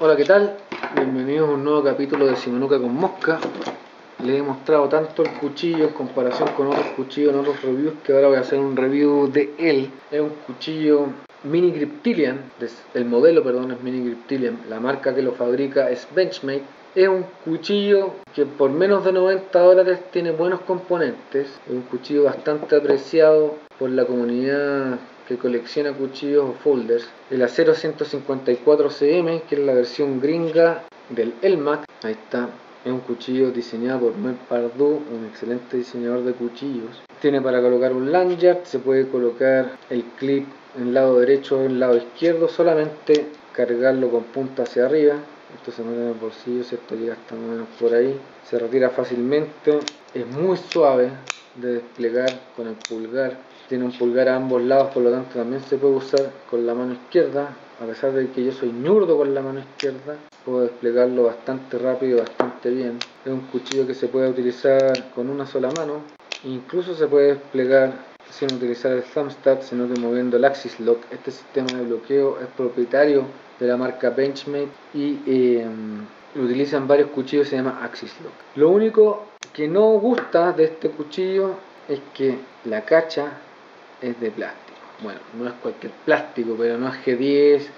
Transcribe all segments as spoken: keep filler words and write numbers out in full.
Hola, ¿qué tal? Bienvenidos a un nuevo capítulo de Simonuca con Mosca. Les he mostrado tanto el cuchillo en comparación con otros cuchillos en otros reviews que ahora voy a hacer un review de él. Es un cuchillo Mini Griptilian, el modelo perdón es Mini Griptilian, la marca que lo fabrica es Benchmade. Es un cuchillo que por menos de noventa dólares tiene buenos componentes. Es un cuchillo bastante apreciado por la comunidad que colecciona cuchillos o folders. El acero ciento cincuenta y cuatro centímetros, que es la versión gringa del Elmac. Ahí está. Es un cuchillo diseñado por Mel Pardue, un excelente diseñador de cuchillos. Tiene para colocar un lanyard, se puede colocar el clip en el lado derecho o en el lado izquierdo, solamente cargarlo con punta hacia arriba. Esto se mete en el bolsillo, ¿cierto? Llega hasta más o menos por ahí. Se retira fácilmente. Es muy suave de desplegar con el pulgar. Tiene un pulgar a ambos lados, por lo tanto también se puede usar con la mano izquierda. A pesar de que yo soy ñurdo con la mano izquierda, puedo desplegarlo bastante rápido y bastante bien. Es un cuchillo que se puede utilizar con una sola mano. Incluso se puede desplegar sin utilizar el thumbstab, sino que moviendo el axis lock. Este sistema de bloqueo es propietario de la marca Benchmade y eh, lo utilizan varios cuchillos, se llama axis lock. Lo único que no gusta de este cuchillo es que la cacha es de plástico. Bueno, no es cualquier plástico, pero no es G diez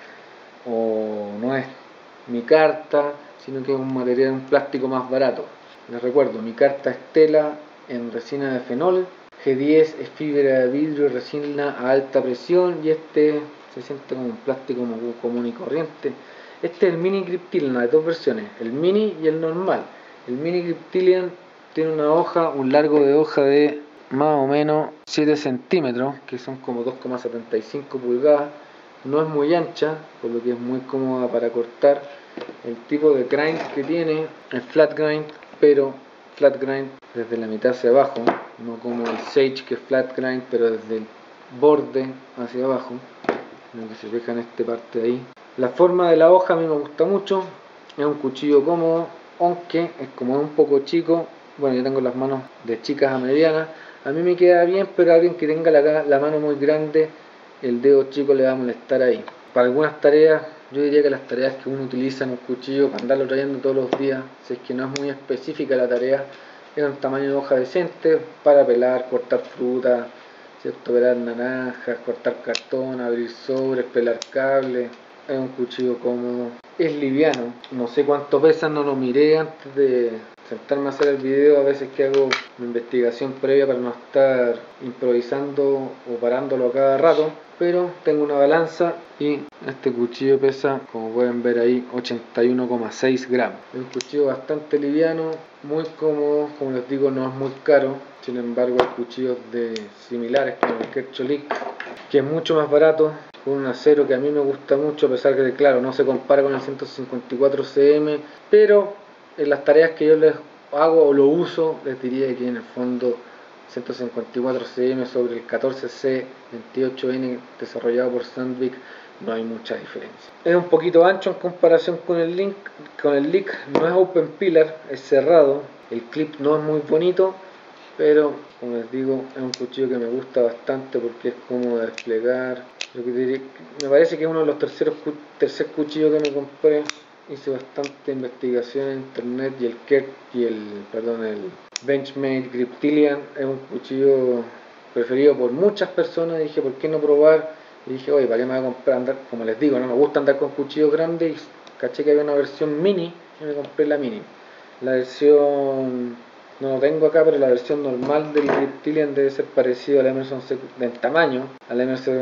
o no es micarta, sino que es un material, un plástico más barato. Les recuerdo, micarta es tela en resina de fenol, G diez es fibra de vidrio y resina a alta presión, y este se siente como un plástico común y corriente. Este es el Mini Griptilian, hay dos versiones, el Mini y el normal. El Mini Griptilian tiene una hoja, un largo de hoja de más o menos siete centímetros, que son como dos coma setenta y cinco pulgadas. No es muy ancha, por lo que es muy cómoda para cortar. El tipo de grind que tiene es flat grind, pero flat grind desde la mitad hacia abajo, no como el Sage que es flat grind, pero desde el borde hacia abajo, lo que se fijan en esta parte de ahí. La forma de la hoja a mí me gusta mucho, es un cuchillo cómodo, aunque es como un poco chico. Bueno, yo tengo las manos de chicas a medianas, a mí me queda bien, pero a alguien que tenga la, la mano muy grande, el dedo chico le va a molestar ahí. Para algunas tareas, yo diría que las tareas que uno utiliza en un cuchillo para andarlo trayendo todos los días, si es que no es muy específica la tarea, es un tamaño de hoja decente para pelar, cortar fruta, ¿cierto? Pelar naranjas, cortar cartón, abrir sobres, pelar cables. Es un cuchillo cómodo, es liviano, no sé cuánto pesa, no lo miré antes de sentarme a hacer el video. A veces que hago una investigación previa para no estar improvisando o parándolo a cada rato, pero tengo una balanza y este cuchillo pesa, como pueden ver ahí, ochenta y uno coma seis gramos. Es un cuchillo bastante liviano, muy cómodo, como les digo, no es muy caro. Sin embargo, hay cuchillos de similares como el Kercholik, que es mucho más barato, con un acero que a mí me gusta mucho, a pesar que, claro, no se compara con el ciento cincuenta y cuatro centímetros, pero en las tareas que yo les hago o lo uso, les diría que en el fondo ciento cincuenta y cuatro centímetros sobre el catorce C veintiocho N desarrollado por Sandvik, no hay mucha diferencia. Es un poquito ancho en comparación con el Link, con el Leak, no es open pillar, es cerrado, el clip no es muy bonito, pero como les digo, es un cuchillo que me gusta bastante porque es cómodo de desplegar. Lo que diré, me parece que es uno de los terceros tercer cuchillos que me compré. Hice bastante investigación en internet y el Kert y el, perdón, el Benchmade Griptilian es un cuchillo preferido por muchas personas. Dije, ¿por qué no probar? Y dije, oye, ¿para qué me voy a comprar? Andar, como les digo, no me gusta andar con cuchillos grandes, y caché que había una versión mini y me compré la mini. La versión, no lo tengo acá, pero la versión normal del Griptilian debe ser parecido al Emerson C Q, en tamaño, al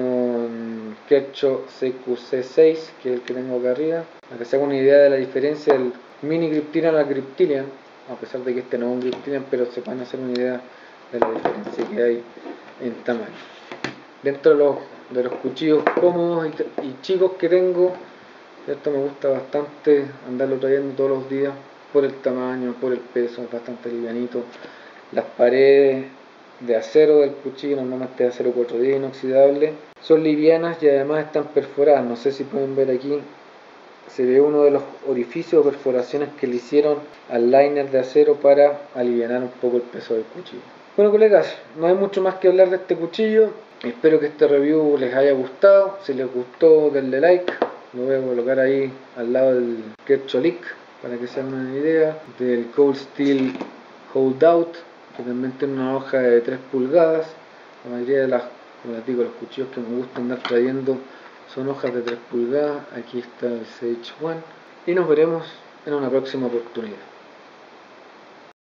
Emerson Kershaw C Q C seis, que es el que tengo acá arriba, para que se haga una idea de la diferencia del Mini Griptilian al Griptilian, a pesar de que este no es un Griptilian, pero se van a hacer una idea de la diferencia que hay en tamaño. Dentro de los, de los cuchillos cómodos y, y chicos que tengo, esto me gusta bastante andarlo trayendo todos los días, por el tamaño, por el peso, es bastante livianito. Las paredes de acero del cuchillo, normalmente de acero cuatro diez inoxidable, son livianas y además están perforadas. No sé si pueden ver aquí, se ve uno de los orificios o perforaciones que le hicieron al liner de acero para aliviar un poco el peso del cuchillo. Bueno, colegas, no hay mucho más que hablar de este cuchillo. Espero que este review les haya gustado. Si les gustó, denle like, lo voy a colocar ahí al lado del Kercholik para que se hagan una idea. Del Cold Steel Holdout, que también tiene una hoja de tres pulgadas. La mayoría de las, como les digo, los cuchillos que me gusta andar trayendo son hojas de tres pulgadas. Aquí está el Sage One y nos veremos en una próxima oportunidad.